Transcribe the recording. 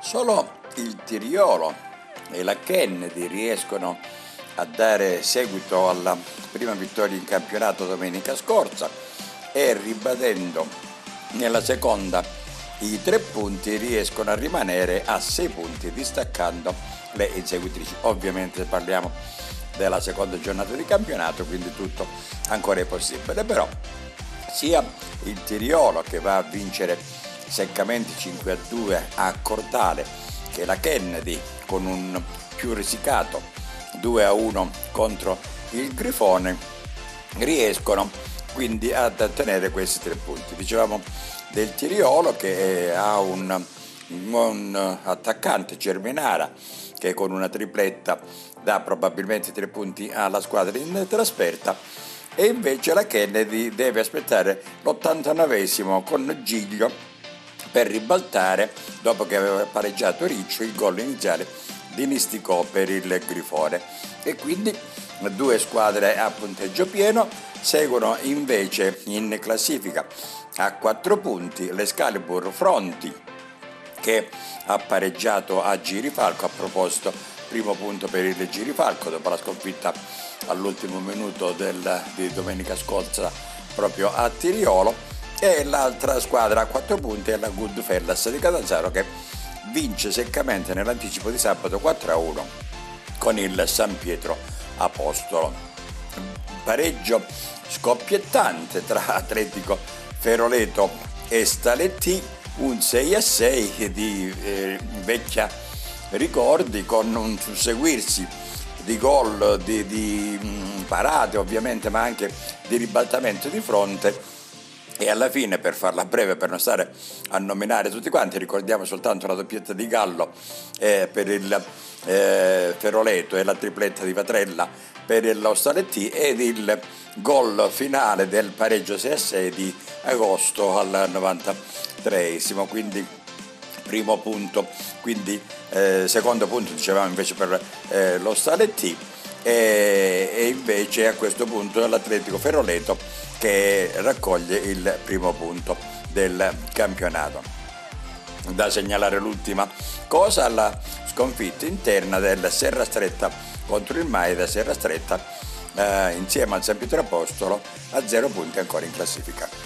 Solo il Tiriolo e la Kennedy riescono a dare seguito alla prima vittoria in campionato domenica scorsa e ribadendo nella seconda i 3 punti riescono a rimanere a 6 punti distaccando le inseguitrici. Ovviamente parliamo della seconda giornata di campionato, quindi tutto ancora è possibile, però sia il Tiriolo che va a vincere seccamente 5-2 a Cordale che la Kennedy con un più risicato 2-1 contro il Grifone riescono quindi a ottenere questi 3 punti. Dicevamo del Tiriolo che ha un attaccante, Germinara, che con una tripletta dà probabilmente 3 punti alla squadra in trasferta, e invece la Kennedy deve aspettare l'89esimo con Giglio per ribaltare, dopo che aveva pareggiato Riccio, il gol iniziale di Nisticò per il Grifone. E quindi 2 squadre a punteggio pieno. Seguono invece in classifica a 4 punti l'Excalibur Fronti, che ha pareggiato a Girifalco. A proposito, primo punto per il Girifalco dopo la sconfitta all'ultimo minuto di domenica scorsa proprio a Tiriolo. E l'altra squadra a 4 punti è la Goodfellas di Catanzaro, che vince seccamente nell'anticipo di sabato 4-1 con il San Pietro Apostolo. Pareggio scoppiettante tra Atletico Feroleto e Staletti, un 6-6 di vecchia ricordi, con un susseguirsi di gol, di parate ovviamente, ma anche di ribaltamento di fronte. E alla fine, per farla breve, per non stare a nominare tutti quanti, ricordiamo soltanto la doppietta di Gallo per il Feroleto e la tripletta di Vatrella per lo Staletti ed il gol finale del pareggio 6-6 di agosto al 93esimo. Quindi primo punto, quindi secondo punto dicevamo invece per lo Staletti, e invece a questo punto l'Atletico Feroleto che raccoglie il primo punto del campionato. Da segnalare l'ultima cosa, la sconfitta interna del Serra Stretta contro il Maida. Serra Stretta insieme al San Pietro Apostolo a 0 punti ancora in classifica.